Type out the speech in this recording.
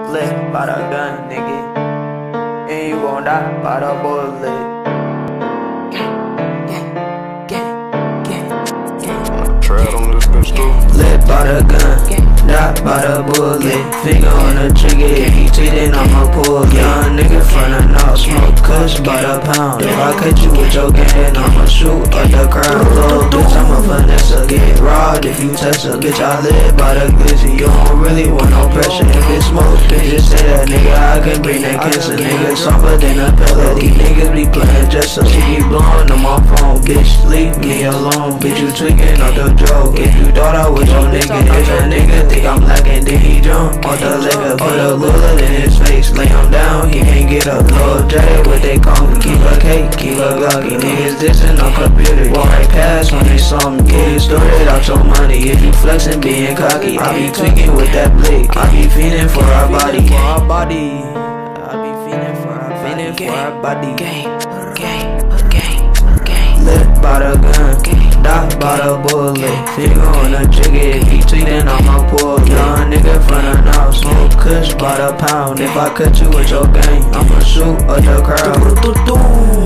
lit by the gun, nigga. And you gon' die by the bullet. Tread on this bitch too. Lit by the gun, die by the bullet. Finger on the trigger, if he tweetin', I'ma pull. Young nigga from the north, smoke kush by the pound. If I catch you with your gang, I'ma shoot at the crowd. Little bitch, I'ma finesse her, get robbed if you test her. Bitch, I live by the glizzy, you don't really want no pressure. If it smoke, bitch, just say that nigga, I can bring that cancer. Nigga, somber than a pillow. These niggas be playing just so she be blowing on my phone. Bitch, leave me alone, bitch, you tweaking off the joke. If you thought I was your nigga, if a nigga think I'm lacking, then he drunk off the liquor. Put a bullet in his face, lay him down, he can't get up. Lil J, what they call me, keep a cake, keep a Glocky. Niggas dissing on computer, walk right past when they saw me. Get it started out your money, if you flexing, being cocky. I be tweaking with that blick, I be feeling for our body. I be feeling for our body. Lit by the gun, die by the bullet. Finger on the trigger, if he tweetin', I'ma pull. Young nigga from the north, smoke kush by the pound. If I cut you with your gang, I'ma shoot at the crowd.